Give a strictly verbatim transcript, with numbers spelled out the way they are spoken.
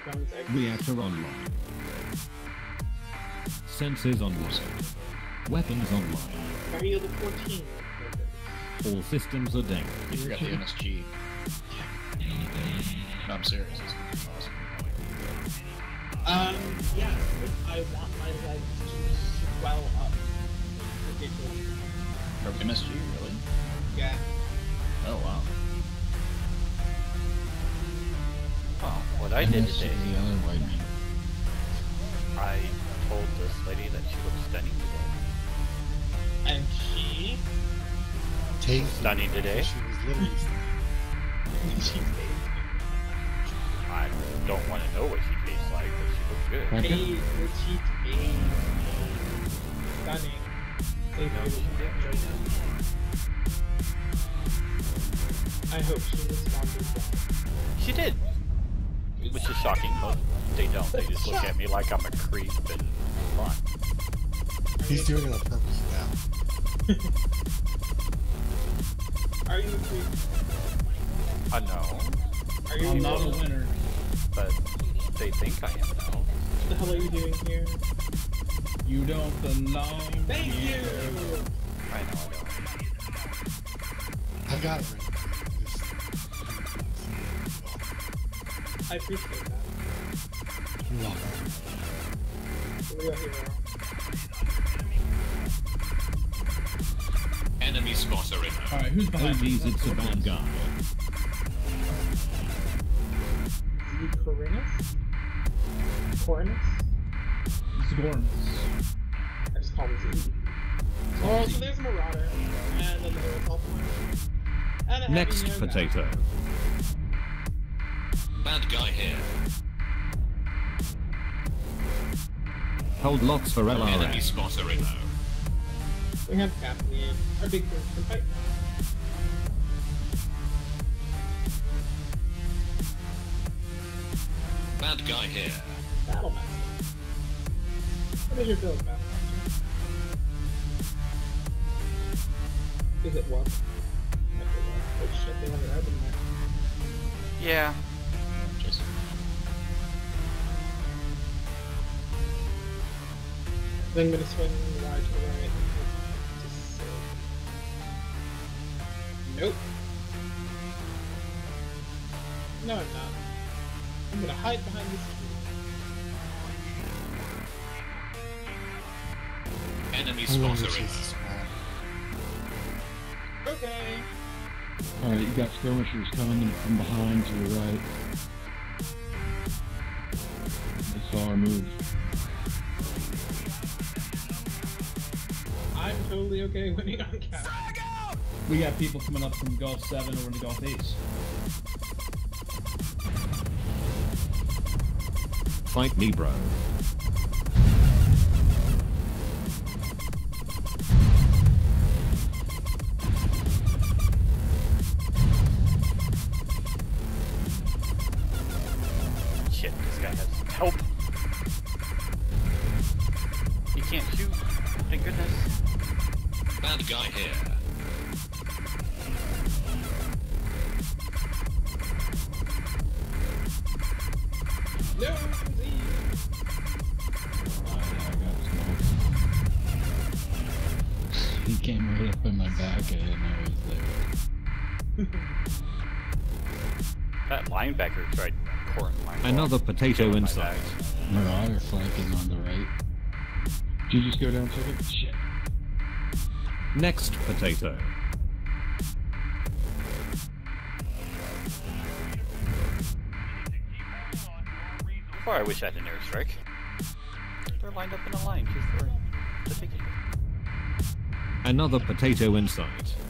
microphones. Reactor online. Sensors online. Weapons online. Mario the fourteen. All systems are down. You forgot the M S G. No, I'm serious. It's awesome. Um, yeah, I want my legs to swell up. Ridiculous. From M S G, really? Yeah. Oh, wow. Well, what I did today, The other white man. I told this lady that she looked stunning today. And she... Tasty. Stunning today? She was literally stunning. she I don't want to know what she tastes like, but she looked good. Right. tastes... She tastes... Stunning. They No, she really didn't. right now. I hope she responded well. She did! Which is shocking, but they don't. They just look at me like I'm a creep and fun. He's doing it on purpose now. Are you a creep? I know, Are you I'm a not a creep? winner. but they think I am now. What the hell are you doing here? You don't belong Thank here. you! I know I don't. I've got it right. I appreciate that. You're welcome. Real hero. Enemy spotter in. Alright, who's behind me? Please, it's a bad guy. Is he Corinus? Corinus? Zgornis. I just call him Z. Oh, so there's a Marauder. And then there's a And a Next heavy yoga. potato. Bad guy here. Hold lots for L R Enemy S. spotter in. We have Captain, our big friend from fight. Bad guy here. Battlemaster. What is your build, Battlemaster? Is it what? Oh shit, they have it out in there. Yeah. Just Then I'm gonna swing wide to the right. Just so. Nope. No, I'm not. I'm gonna hide behind this tree. Enemy I'm going to spotter in. chase the squad. Okay. Alright, you got skirmishers coming in from behind to the right. They saw our move. I'm totally okay winning on cap. We got people coming up from Gulf seven over to Gulf eight. Fight me, bro. Shit, this guy has help. He can't shoot. Thank goodness. Bad guy here. No, Z. He came right up in my back. I didn't know he was there. That linebacker tried pouring mine. Another potato in sight. Marauder flanking on the right. Did you just go down ticket? Shit. Next potato. Or I wish I had an airstrike. They're lined up in a line because they're the ticket. Another potato in sight.